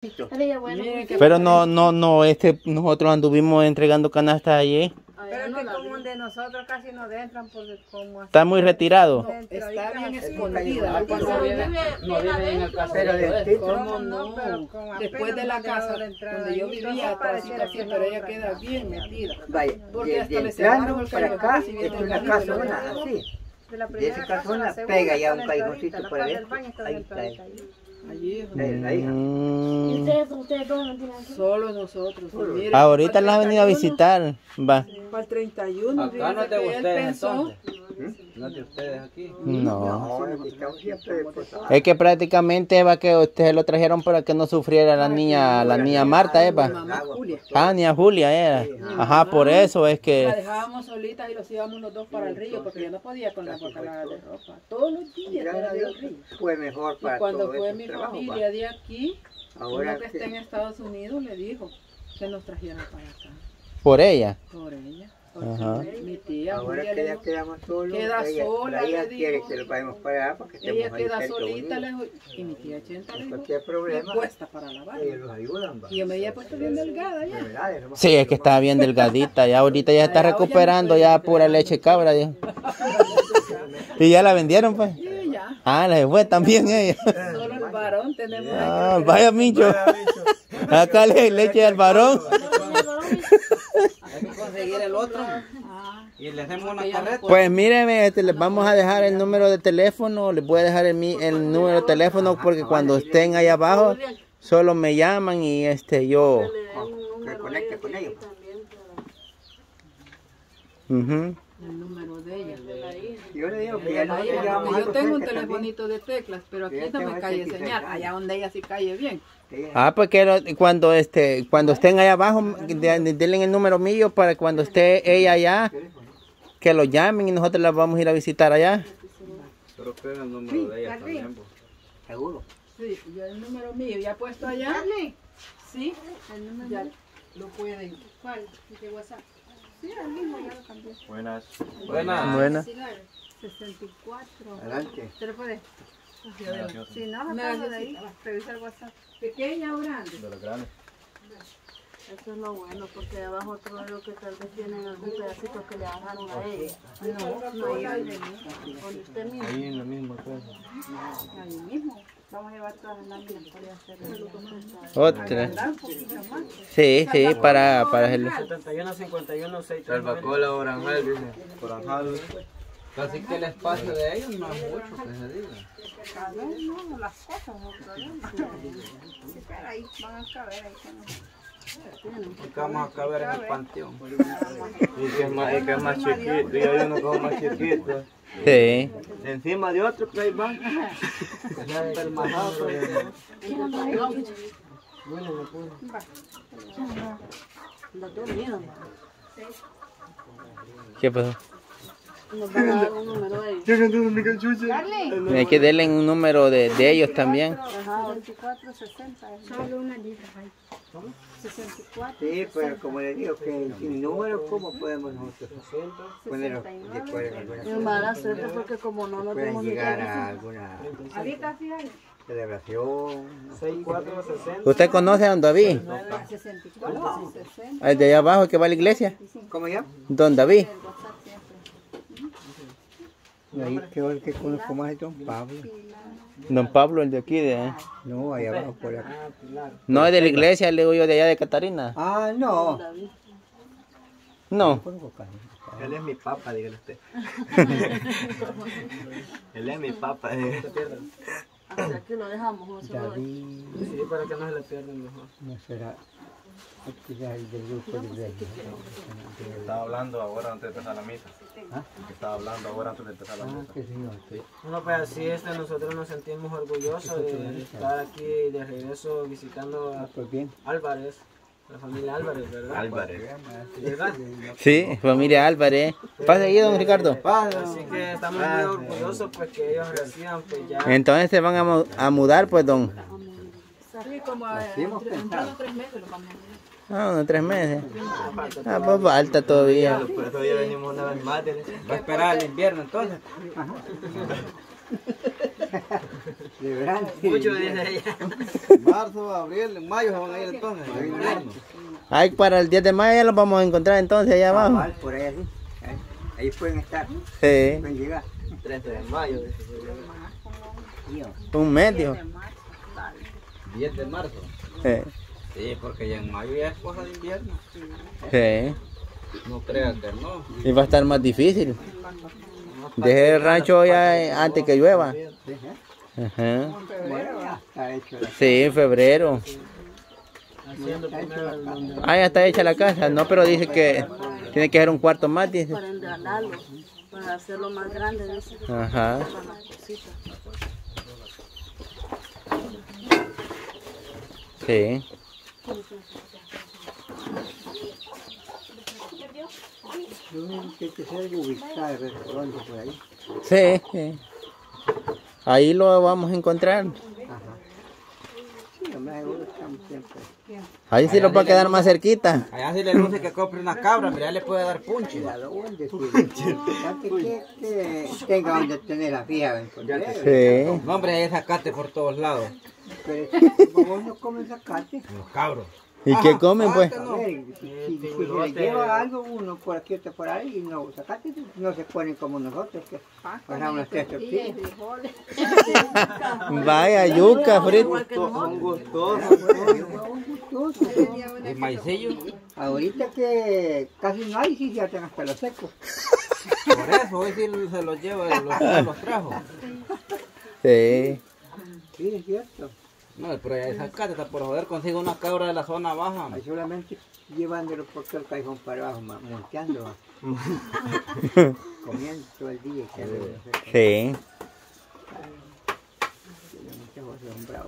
Pero no, nosotros anduvimos entregando canastas allí. Pero que como de nosotros casi no entran porque como... Está muy retirado. Está bien escondida. No vive en el casero. Después de la casa donde yo vivía, atrásito así, pero ella queda bien metida. Vaya, Porque hasta le entrando cerraron el para acá, callejón, es una casona así. De esa casona pega ya un callejoncito por adentro. Ahí está él. Allí, La hija. ¿Ustedes todos no tienen aquí? solo nosotros. Mire, Ahorita la han venido a visitar. Va. para el 31. Acá no es de fíjese que él ustedes pensó. entonces. No es de ustedes aquí. No. No, estamos siempre por Es que prácticamente Eva que ustedes lo trajeron para que no sufriera la niña Marta, Eva. Mamá Julia. Ah, niña Julia era. Ajá, por eso es La que. dejábamos solitas y los íbamos los dos para el río porque yo no podía con la bocalada de ropa. Todos los días Gracias era a del Dios, río. fue mejor Y para cuando todo fue ese mi trabajo, familia de aquí, Ahora uno que está en Estados Unidos le dijo que nos trajeran para acá. Por ella. Por ella. Ajá. Mi tía Ahora Julia que le ya dijo, quedamos solos, queda sola, la hija le quiere dijo. que lo vayamos para allá porque estemos ella ahí queda cerca solita, le unidos. dijo, y mi tía Chenta le dijo, Cualquier problema, puesta para lavar. ellos los ayudan. Y yo me había puesto bien delgada ya. Sí, es que estaba bien delgadita. Ya ahorita ya está recuperando ya pura leche cabra. Dijo. Y ya la vendieron, pues. Y ya, Ah, la fue también ella. solo el varón tenemos Ah, vaya Micho. Acá leche al varón. Hay que conseguir el otro. Y le hacemos una carreta. Pues míreme, les vamos a dejar el número de teléfono, les voy a dejar el número de teléfono porque cuando estén ahí abajo solo me llaman y yo. Que conecte con ellos. Ujú. el número de ella. Yo le digo que ya no llevamos Yo algo tengo un cerca telefonito de teclas, pero aquí Ya no te me vas cae aquí señal. cerca. Allá donde ella sí cae bien. también. Ah, pues que cuando estén ahí abajo, denle el número mío para cuando esté ella allá, que lo llamen y nosotros la vamos a ir a visitar allá. Pero que el número de ella también. Pues. Seguro. Sí, yo el número mío ya puesto allá. Sí, el número ya lo pueden. ¿Cuál? ¿De WhatsApp? Sí, el mismo, ya lo cambié. Buenas. Buena. 64. Adelante. ¿Se lo puede? Si no, Me sacarlo de ahí. necesita. Revisa el WhatsApp. ¿Pequeña o grande? De los grandes. Eso es lo bueno, porque abajo todo lo que tal vez tienen algún pedacito que le agarraron a ella. No, con usted mismo. Ahí en la misma cosa. Ahí mismo. Vamos a llevar todas las láminas para hacerlo. Otra. Un poquito más. Sí, para el... 71, 51, 6. Salvacola, Oranjal, dice. Oranjal. Casi que el espacio de ellos no es mucho, que se diga. A ver, no, las cosas no problema. Sí, pero ahí van a caber, ahí que no. Porque vamos a caber en el panteón. Y que es más chiquito, y hay uno que es más chiquito. Sí. Encima de otro que ahí van. El majado. Los dos míos. ¿Qué pasó? Nos van a dar un número de ellos. Hay que darle un número de ellos también. Ajá, 24, 60. Solo una libra ahí. 64. Sí, pero como le digo, que sin número, ¿cómo podemos nosotros ponerlo después de alguna Es mala suerte porque como no nos pueden vemos llegar a alguna ahorita sí hay. celebración? 64, 60. ¿Usted conoce a don David? 64, 60. ¿El de allá abajo que va a la iglesia? ¿Cómo ya? Don David. El WhatsApp siempre. Ahí que conozco más es don Pablo. Don Pablo, el de aquí, No, allá abajo por acá. no es de la iglesia, le digo yo de allá de Catarina. Ah, no. No. Él es mi papa, dígale usted. Él es mi papa, dígale. Hasta aquí lo dejamos nosotros. David, Sí, para que no se le pierdan mejor. no será. Este es el del grupo de Reyes. Estaba hablando ahora antes de empezar la misa. ¿Ah? Estaba hablando ahora antes de empezar la Ah, misa. qué señor. Bueno, pues así nosotros nos sentimos orgullosos de estar aquí de regreso visitando a Pues bien. Álvarez, la familia Álvarez, ¿verdad? Álvarez. ¿Verdad? Sí, familia Álvarez. Pasa ahí, don Ricardo. Así que estamos muy orgullosos pues que ellos reciban pues ya. Entonces se van a mudar, pues, don. Sí, como hemos entrando 3 meses lo vamos a ver. Ah, unos 3 meses. Ah, pues falta todavía. Por eso ya venimos una vez más. Va a esperar el invierno entonces. De verano. Mucho dice ella. Marzo, abril, en mayo se van a ir entonces. Ay, para el 10 de mayo ya los vamos a encontrar entonces allá abajo. Cabal, por ahí así. Ahí pueden estar. Sí. Pueden llegar. 30 de mayo. Un mes, dijo. 10 de marzo. Sí. Sí, porque ya en mayo ya es cosa de invierno. Sí. No crean que no. Y va a estar más difícil. Dejé el rancho ya antes que llueva. Ajá. Bueno, ya está hecho. Sí, en febrero. Ah, ya está hecha la casa. No, pero dice que tiene que ser un cuarto más, dice. Para engalarlo, para hacerlo más grande. Dice. Ajá. Para las cositas. Sí. Tiene que ser ubicado el restaurante por ahí. Sí, sí. Ahí lo vamos a encontrar. Ajá. Sí, hombre, seguro estamos siempre. Ahí sí lo va a quedar más cerquita. Allá si le luce que compre una cabra, mira, le puede dar punche. Cuidado, ¿dónde que tenga donde tener la fija. Sí. No, hombre, hay zacate por todos lados. Pero vos no comen zacate. Los cabros. ¿Y qué comen, pues? A ver, si se le lleva algo uno por aquí, otro por ahí, y no, zacate no se ponen como nosotros, que pasamos las 3 tortillas. Vaya, yuca, frito. Son gustosos. ¿Y maicillo? Ahorita que casi no hay, sí se hacen hasta los secos. Por eso, hoy sí se los lleva, los trajo. Sí. Sí, es cierto. No, pero ya esa zacate está por joder, consigo una cabra de la zona baja. Ahí solamente llevándolo por todo el callejón para abajo, monteando, comiendo todo el día. Sí. Son bravos.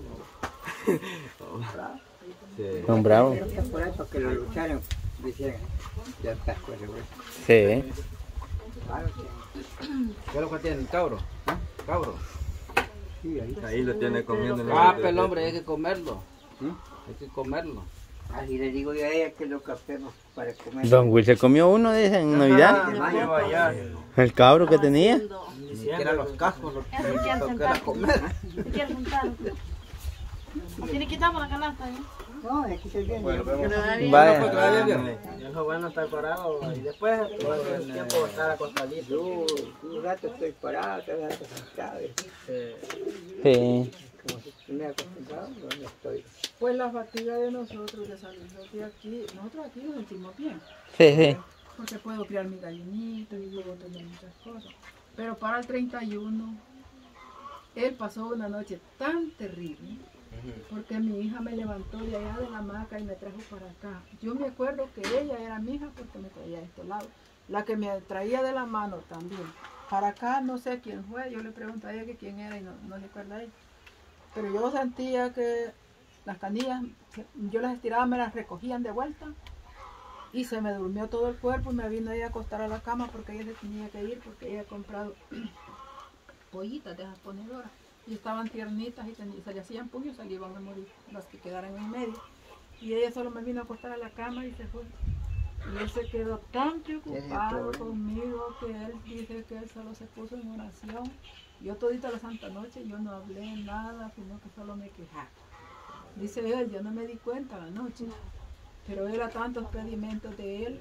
Son bravos. Por eso que lo lucharon, dijeron, ya está, pues, Sí. claro ¿Qué es lo que tiene el cabro? Cabro. sí, Ahí lo tiene comiendo. Ah, pero el hombre hay que comerlo. Hay que comerlo. así le digo yo a ella que lo capemos para comer. Don Will se comió uno de esos en Navidad. El cabro que tenía. Ni siquiera los cascos los ¿Quieren tocara comer. ¿Quieren juntar? ¿Tiene que quitar la canasta? No, es que se viene. Vaya. Es lo bueno estar parado y después todo el tiempo estar acostadito. Yo un rato estoy parado, otro rato sentado. Sí. Como si estuviera acostumbrado, no estoy. Pues la fatiga de nosotros de San Luis de aquí, nosotros aquí nos sentimos bien. Sí, sí. Porque puedo criar mis gallinitas y puedo tener muchas cosas. Pero para el 31, él pasó una noche tan terrible. Porque mi hija me levantó de allá de la hamaca y me trajo para acá. Yo me acuerdo que ella era mi hija porque me traía de este lado. La que me traía de la mano también. Para acá no sé quién fue. Yo le pregunté a ella que quién era y no se acuerda ella. Pero yo sentía que las canillas, yo las estiraba, me las recogían de vuelta. Y se me durmió todo el cuerpo y me vino ella a acostar a la cama porque ella se tenía que ir porque ella había comprado pollitas de esas ponedoras. Y estaban tiernitas y se le hacían puños y se le iban a morir las que quedaran en medio. Y ella solo me vino a acostar a la cama y se fue. Y él se quedó tan preocupado conmigo que él dice que él solo se puso en oración. Yo todita la santa noche yo no hablé nada, sino que solo me quejaba. Dice él, yo no me di cuenta la noche, pero era tantos pedimentos de él.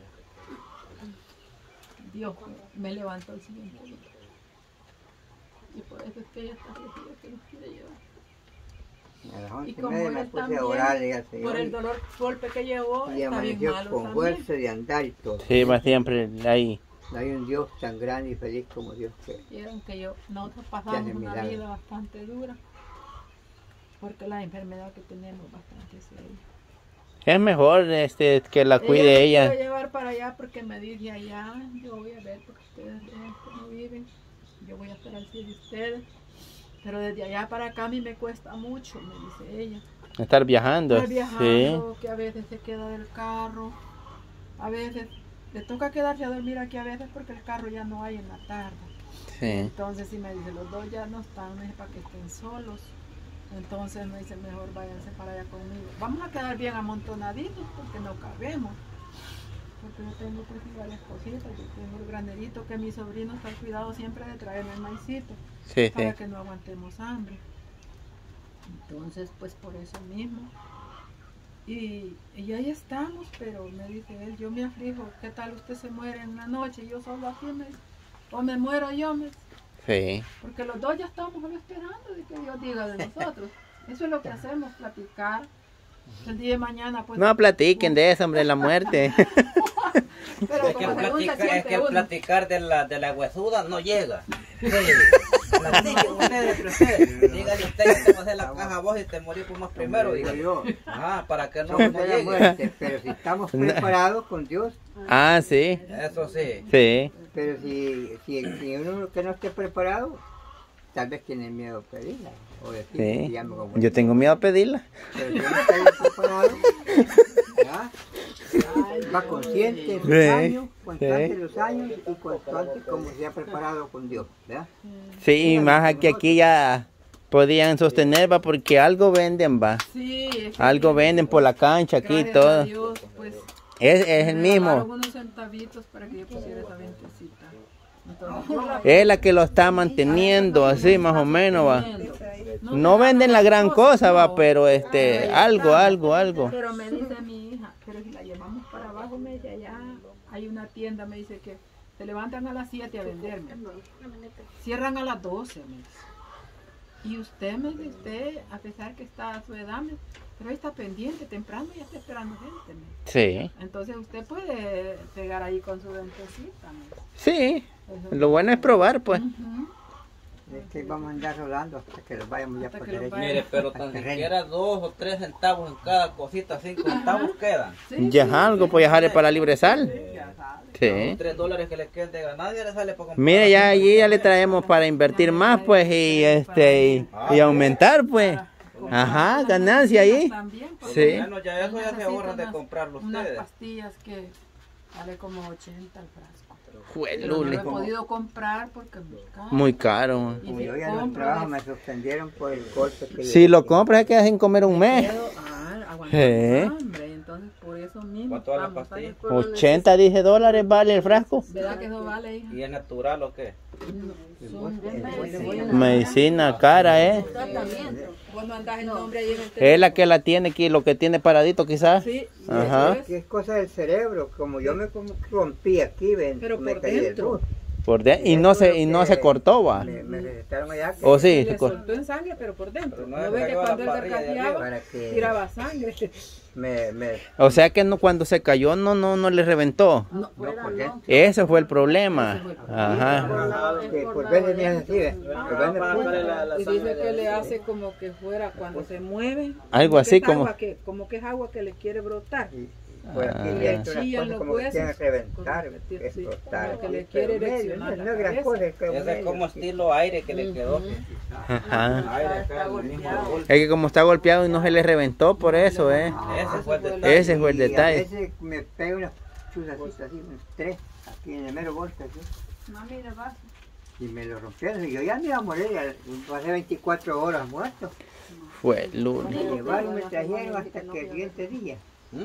Dios me levantó el siguiente día. Y por eso es que ella está decida que nos quiere llevar. Y como él también, por el dolor, golpe que llevó, y está bien malo con también. fuerza de andar y todo. Sí, va siempre ahí. No hay un Dios tan grande y feliz como Dios que Vieron que nosotros pasamos una vida bastante dura, porque la enfermedad que tenemos es bastante seria. Es mejor que la cuide ella. Yo voy a llevar para allá porque me dice allá, yo voy a ver porque ustedes no viven, yo voy a estar al pie de ustedes, pero desde allá para acá a mí me cuesta mucho, me dice ella. Estar viajando. Estar viajando, que a veces se queda del carro, a veces le toca quedarse a dormir aquí a veces porque el carro ya no hay en la tarde. Sí. Entonces si me dice, los dos ya no están, me dice para que estén solos. Entonces me dice, mejor váyanse para allá conmigo. Vamos a quedar bien amontonaditos porque no cabemos. porque yo tengo pues varias cositas. Yo tengo el granerito que mi sobrino está al cuidado siempre de traerme el maicito Sí, para sí. que no aguantemos hambre. Entonces, pues por eso mismo. Y ahí estamos, pero me dice él, yo me aflijo, ¿qué tal usted se muere en la noche? Y yo solo aquí o me muero yo, Sí. porque los dos ya estamos esperando de que Dios diga de nosotros. Eso es lo que hacemos, platicar. El día de mañana, pues. No platiquen de eso, hombre, de la muerte. Pero Es que, como según se es siente que uno. platicar de la huesuda no llega. Platiquen ustedes entre ustedes. Dígale usted, yo te voy a hacer la caja a vos y te morís por más primero. Como digo Dígale. yo, Ajá, para que no, somos no de la llegue. muerte, pero si estamos preparados con Dios, Ah, sí. Eso sí. Sí. pero si uno que no esté preparado, tal vez tiene miedo a pedirla. O decir, Sí. llame como Yo tengo miedo a pedirla. Pero si uno está bien preparado, ¿verdad? Va consciente de sus Sí, años, constante sí. de los años y constante como se ha preparado con Dios, ¿verdad? Sí, y más que aquí ya podían sostener, va, porque algo venden, va. Sí, es que Algo venden por la cancha aquí y gracias a todo. Dios, pues, Es el me regalaron mismo. unos centavitos para que yo pusiera esa ventecita. Entonces, yo la Es la que lo está manteniendo así, más o menos, va. poniendo. No venden la gran cosa, va, pero algo. Pero me dice mi hija, pero si la llevamos para abajo, me dice, allá hay una tienda, me dice que se levantan a las 7 a venderme. Cierran a las 12, me dice. Y usted, me dice, usted, a pesar que está a su edad, me dice, pero ahí está pendiente, temprano ya está esperando gente. Me dice. Sí, Entonces usted puede pegar ahí con su ventecita. Me dice. sí. Eso- Lo bueno es probar, pues. Ujú. Es que vamos a andar rolando hasta que los vayamos ya Hasta por que los derecho. vayamos. Mire, pero Al tan terreno. siquiera 2 o 3 centavos en cada cosita, 5 centavos quedan. Sí, Ya es algo, pues ya sale para la libre sal. Sí. $3 que le queden de ganar ya le sale para comprar. Mire, ya allí ya le traemos para invertir más, pues, y aumentar, pues. Ajá, ganancia ahí. También, porque Sí. Bueno, ya eso ya se necesito ahorran de unas- comprarlo unas ustedes. pastillas que vale como 80 el frasco. Jue, Pero no lo Lule. he podido comprar porque es muy caro. Muy caro, man. Y Como si yo ya en el compro, trabajo me suspendieron por el golpe que Si lo compras es que hacen comer un mes. aguantar Sí. hambre, entonces por eso mismo. ¿Cuánto vale la vamos, pastilla? ¿sabes? 80, dije, $, vale el frasco. ¿Verdad que eso vale, hija? ¿Y es natural o qué? Medicina cara, ¿eh? Vos mandás el nombre ahí en el Es la que la tiene aquí, lo que tiene paradito quizás. Sí, Ajá. que es cosa del cerebro, como yo me rompí aquí, ven, Pero me por caí del dentro. bus. Y no se cortó, va. Me recetaron allá que O sí, se le cortó. soltó en sangre, pero por dentro. Pero No, no es ve que que va la cuando él parrilla de carcajeaba, para que tiraba sangre. me O sea que no, cuando se cayó no le reventó. no por dentro. Ese fue el problema. Ajá. Que por veces me hace así, ¿ves? Por veces me Y dice que le hace como que fuera cuando se mueve. Algo así como... Como que es agua que le quiere brotar. por aquí Ah. le entro unas Chillan cosas los como que quieren huesos. reventar, Sí, explotar. como que le Sí, quiere pero ereccionar no la es gran cabeza. cosa, es como Ese es como estilo aire que le quedó. Ajá. Aire acá en el mismo golpe. Es que como está golpeado y no se le reventó por eso, ¿eh? Ese fue el detalle. Ese fue el Y a detalle. veces me pego unas chuzasitas así, unos 3, aquí en el mero golpe, así. Mami, de vaso. Y me lo rompieron. Y yo ya me iba a morir, pasé 24 horas muerto. Fue Me lunes. llevaron, me trajeron hasta que el siguiente día.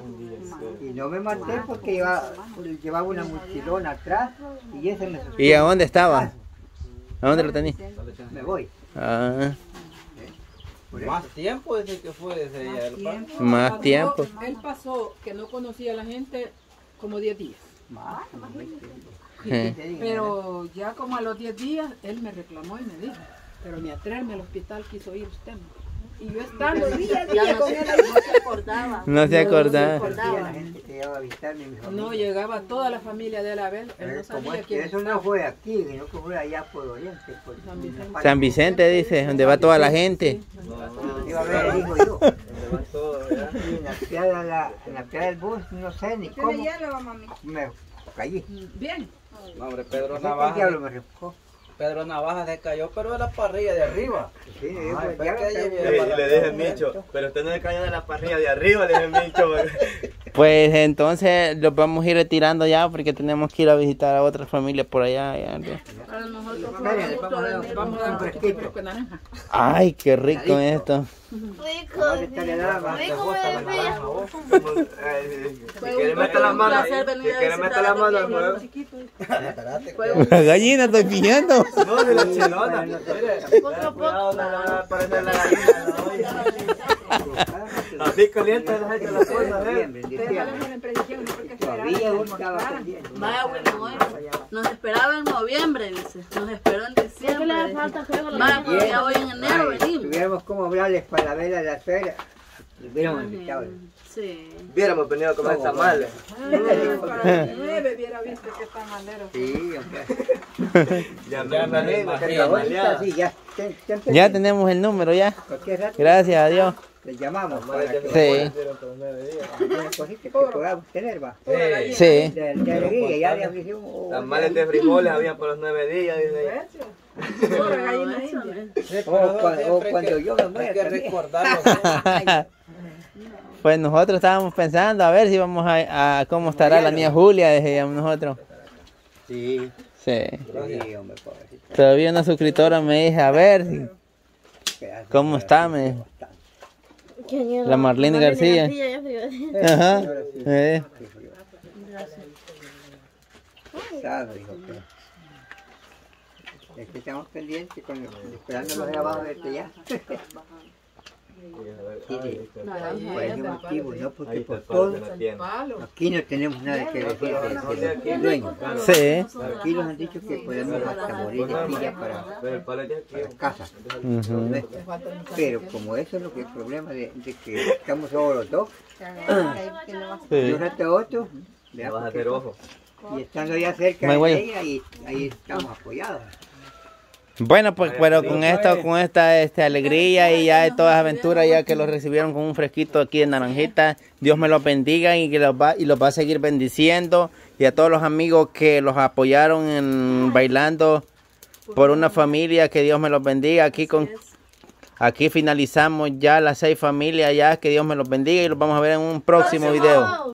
Y no me maté porque llevaba una mochilona atrás y ese me sostuvo. ¿Y a dónde estaba? ¿A dónde lo tenía? Me voy. Ah, Por eso. Más tiempo desde que fue ese día del parque. más Pasó- tiempo. Él pasó que no conocía a la gente como 10 días. Más, como 20 Eh. días. Pero ya como a los 10 días, él me reclamó y me dijo, pero ni a traerme al hospital quiso ir usted. ¿no?". Y yo estando día a día con él ahí, No se acordaba. No se acordaba. Decía la gente que llegaba a visitarme, mi familia. no llegaba toda la familia de él a ver, él no Como sabía es que quién eso no estaba. fue aquí, sino que fue allá por Oriente. Por San Vicente. San Vicente dice, donde va toda la gente. Iba a ver el hijo yo. Donde van todos, ¿verdad? Y en la piada del bus, no sé ni cómo, hielo, mami? me caí. Bien, No, hombre, No Pedro sé qué diablo Navaja. me repujó. Pedro Navaja se cayó, pero de la parrilla de arriba. Sí, le digo, Ay, el fue diablo que ella está- lleva Le dije Micho, pero usted no le cayó de la parrilla de arriba, le dije Micho. Pues entonces los vamos a ir retirando ya porque tenemos que ir a visitar a otras familias por allá. Para nosotros fue Miren, un gusto vamos a venir. vamos a dar un fresquito. Con naranja. Ay, qué rico esto. Vamos a echarle nada ¿Te más. gusta la naranja vos? Fue un placer venir a visitar a mano mi al juego. chiquito. Fue La gallina estoy pillando. No, de la chelona. Otro Cuidado, no le poco. va a poner la gallina. Así caliente la gente la cosa, Todavía uno estaba pendiente. Vaya, bueno, nos esperaba en noviembre, dice. Nos esperó en diciembre. Vaya, pero ya hoy en enero Ay, venimos. tuviéramos como hablarles para la vela de la feria. Lo hubiéramos invitado. Sí. Hubiéramos venido a comer tamales. Para el 9 hubiera visto que está malero. Sí, hombre. Ya me lo que imagino. Ahorita sí, ya. Ya tenemos el número ya. Cualquier rato Gracias a Dios. les llamamos para que Sí. alguna cosita que podamos tener, va. Sí. De alegría, ya le ofrecimos. Tamales de frijoles había por los 9 días. Dice. O cuando yo me Hay muera que también. recordarlo. Pues nosotros estábamos pensando a ver si vamos a cómo estará la niña Julia, decíamos nosotros. Sí, Sí. sí, hombre, pobrecito. Todavía una suscriptora me dice, a ver cómo está, me dijo. La Marlene García. Ajá. Sabe, hijo, que es que estamos pendientes con esperando los de abajo de ya. Por ese motivo, no porque por todo, Palo. aquí no tenemos nada que decir del dueño. Sí. Aquí nos han dicho que podemos hasta morir de pilla para casa. Ujú. ¿Ves? Pero como eso es lo que es el problema de que estamos solo los dos, de Sí. un rato a otro, vea, Vas a porque- hacer ojo. y estando ya cerca Me de voy. ella, ahí estamos apoyados. Bueno, pues pero con esta alegría y ya de todas las aventuras, ya que los recibieron con un fresquito aquí en Naranjita, Dios me los bendiga y que los va a seguir bendiciendo. Y a todos los amigos que los apoyaron en bailando por una familia, que Dios me los bendiga. Aquí finalizamos ya las 6 familias, ya que Dios me los bendiga y los vamos a ver en un próximo video.